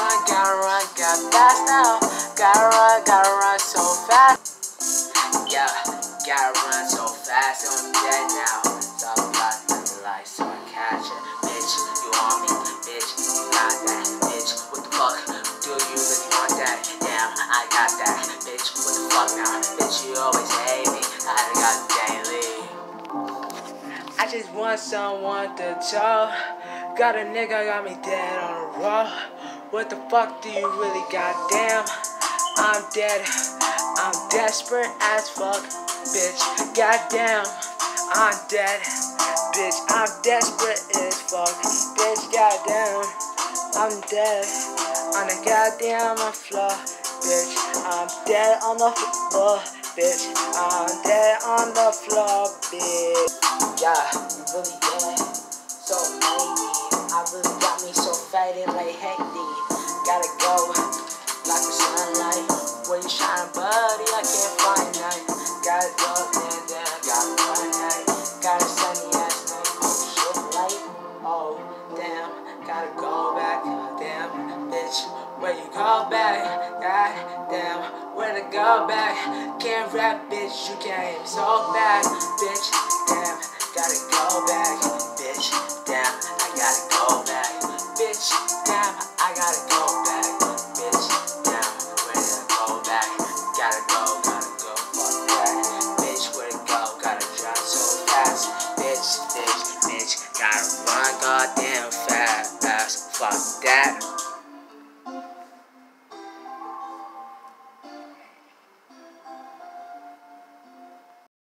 got fast now. Gotta run so fast. Yeah, gotta run so fast, I'm dead now. So I block the light so I catch it. Bitch, you on me, bitch, you got that. Bitch, what the fuck do you really want that? Damn, I got that. Bitch, what the fuck now? Bitch, you always hate me, I got daily. I just want someone to talk. Got a nigga got me dead on the road. What the fuck do you really got? Damn, I'm dead. I'm desperate as fuck, bitch. Goddamn, I'm dead. Bitch, I'm desperate as fuck. Bitch, goddamn, I'm dead. On the goddamn floor, bitch. I'm dead on the floor, bitch. I'm dead on the floor, bitch. Yeah, you really dead. So maybe I really got me so faded like Haiti. Gotta go like the sunlight. Where you shine, buddy? I can't find night. Gotta go down, gotta find night. Got a sunny ass night. Oh shit, light. Oh damn, gotta go back. Damn, bitch, where you go back? God damn, where to go back? Can't rap, bitch, you came so back, bitch. Damn, gotta go back, bitch. Damn, I gotta go back, bitch. Damn, I gotta go back, bitch. Damn, where to go back? Gotta go, fuck that. Bitch, where to go? Gotta drive so fast, bitch. Gotta run goddamn fast, fuck that.